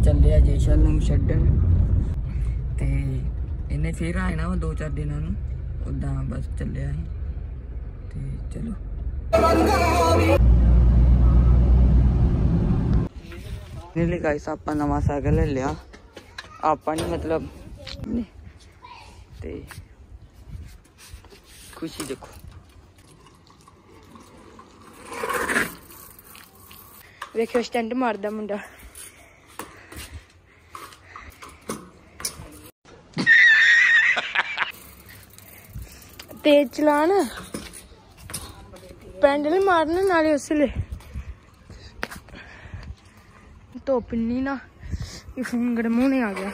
चले जेशल छड्डन ते इन्हें फिर आए ना 2-4 दिनों उदा बस चले ते चलो गाइस आप नवा साइकिल ले लिया आप नहीं मतलब ते खुशी देखो देखो स्टंट मारदा मुंडा तेज चलाना पैंडल मारना नाले उसले धुप नहीं ना फिंगर मुंह नहीं आ गया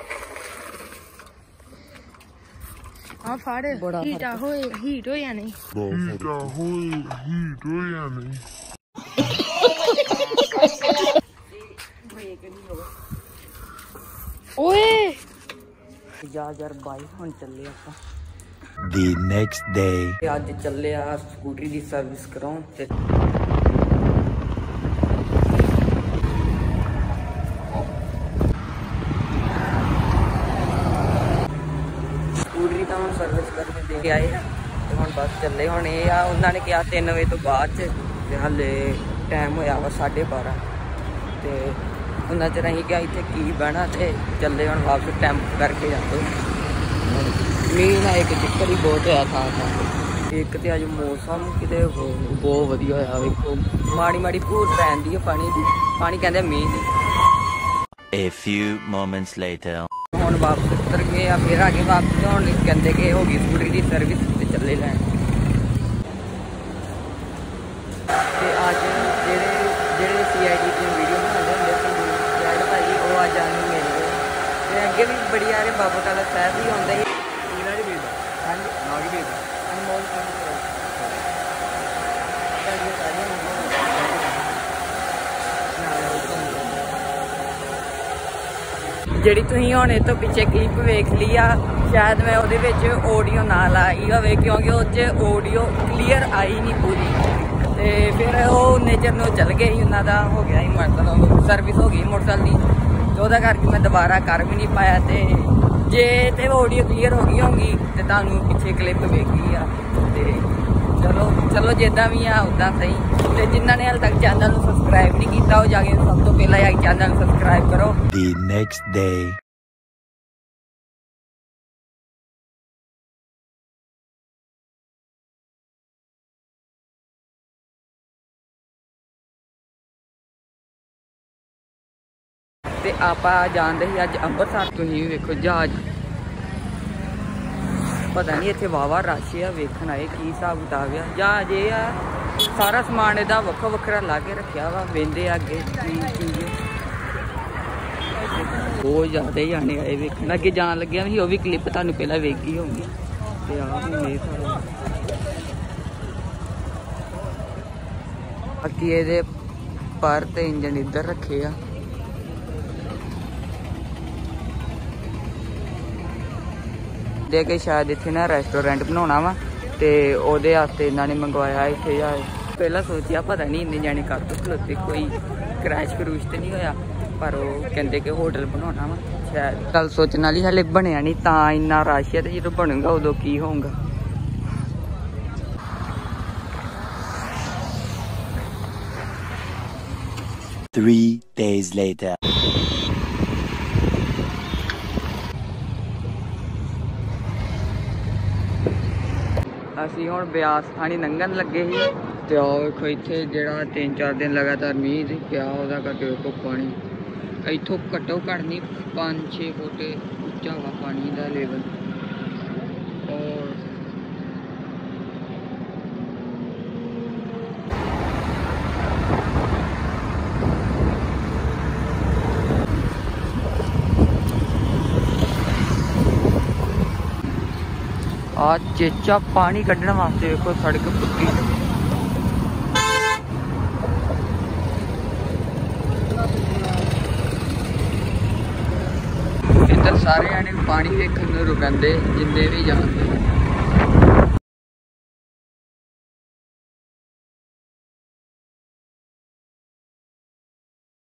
हाँ फाड़ हीट हो या नहीं ओए जा यार बाई हुन चले आपां The next day आज चले आ स्कूटरी दी सर्विस कराऊं ते स्कूटरी तो हम सर्विस करके दे के आए तो हम बस चले हुण ये आ उन्होंने कहा 3 बजे तो बाद हाले टाइम होया वा 12:30 ते उन्ना चर असीं क्या इत्थे की बहना ते चले हुण वापस टैंप करके जाते मीह ना एक चक्कर ही बहुत होया था एक तो अज मौसम किते बहुत वधिया होया वेखो माड़ी माड़ी भूर पैंदी है पानी कहंदे मीह दी A few moments later हुण वापस उतर गए या फिर आगे वापस हुण कहंदे कि हो गई स्कूटरी की सर्विस ते चले लैण ते अज जेह्ड़े CID दी वीडियो बनांदे हुंदे भाई वो अज आने मिल गए ते अग्गे भी बड़ी यारे बाबा काला साहब भी आउंदे ਜਿਹੜੀ ਤੁਸੀਂ ਹੁਣ ਇਹ ਤੋਂ ਪਿੱਛੇ ਕਲਿੱਪ ਵੇਖ ਲਈ ਆ ਸ਼ਾਇਦ ਮੈਂ ਉਹਦੇ ਵਿੱਚ ਆਡੀਓ ਨਾ ਲਾਈ ਹੋਵੇ ਕਿਉਂਕਿ ਉਹ 'ਚ ਆਡੀਓ ਕਲੀਅਰ ਆਈ ਨਹੀਂ ਪੂਰੀ ਤੇ ਫਿਰ ਉਹ ਨੇਚਰ ਨੂੰ ਚੱਲ ਗਏ ਸੀ ਉਹਨਾਂ ਦਾ ਹੋ ਗਿਆ ਸੀ ਮਤਲਬ ਸਰਵਿਸ ਹੋ ਗਈ ਮੋਟਰਸਾਈਕਲ ਦੀ ਤੇ ਉਹਦਾ ਕਰਕੇ ਮੈਂ ਦੁਬਾਰਾ ਕਰ ਵੀ ਨਹੀਂ ਪਾਇਆ ਤੇ ਜੇ ਤੇ ਆਡੀਓ ਕਲੀਅਰ ਹੋ ਗਈ ਹੋਗੀ ਤੇ ਤੁਹਾਨੂੰ ਪਿੱਛੇ ਕਲਿੱਪ ਵੇਖੀ ਆ ਤੇ ਚਲੋ ਜਿੱਦਾਂ ਵੀ ਆ ਉਦਾਂ ਸਹੀ ਤੇ ਜਿਨ੍ਹਾਂ ਨੇ ਹਾਲੇ ਤੱਕ ਚੈਨਲ ਨੂੰ ਸਬਸਕ੍ਰਾਈਬ ਨਹੀਂ ਕੀਤਾ ਉਹ ਜਾ ਕੇ ਸਭ ਤੋਂ ਪਹਿਲਾਂ ਇਹ ਚੈਨਲ ਨੂੰ ਸਬਸਕ੍ਰਾਈਬ ਕਰੋ The next day ਤੇ ਆਪਾਂ ਜਾਂਦੇ ਸੀ ਅੱਜ ਅੰਮ੍ਰਿਤਸਰ ਤੁਸੀਂ ਵੀ ਵੇਖੋ ਜਹਾਜ਼ पता नहीं इतने वाहवा रश है वेखन आए की हिसाब किताब है जहाज ये आ सारा समान इदा वक्रो वक्रा ला के रखा वा वेंदे अगे चीज बहुत ज़्यादा ही आने आए वेखन अगे जान लगे भी वह भी क्लिप तुहानू पहला वेखी होगी ते बाकी ये पर ते इंजन इधर रखे आ दे के शायद इतने ना रेस्टोरेंट बनाना वा तो ਉਹਦੇ वास्ते इन्होंने मंगवाया इतने जहाज पहला सोचा पता नहीं इन्ने जाने कर तो खलोते कोई क्रैश क्रूश तो नहीं होया पर वो कहते कि होटल बनाना वा शायद गल सोचने वाली हाले बनया नहीं तो इन्ना रश है तो जो बनूगा उदों की होगा 3 days later असी हुण ब्यास थानी लंघन लगे ही ते आओ देखो इत्थे जेड़ा 3-4 दिन लगातार मीह सी पिया ओहदा करके देखो पानी इत्थों घट्टो घट्ट नहीं 5-6 फुट उच्चा वा पानी दा लेवल और आज चेचा पानी कढ़ने वास्ते देखो सड़क पुट्टी इधर सारे आने पानी देखने रुकते जिन्ने भी जानते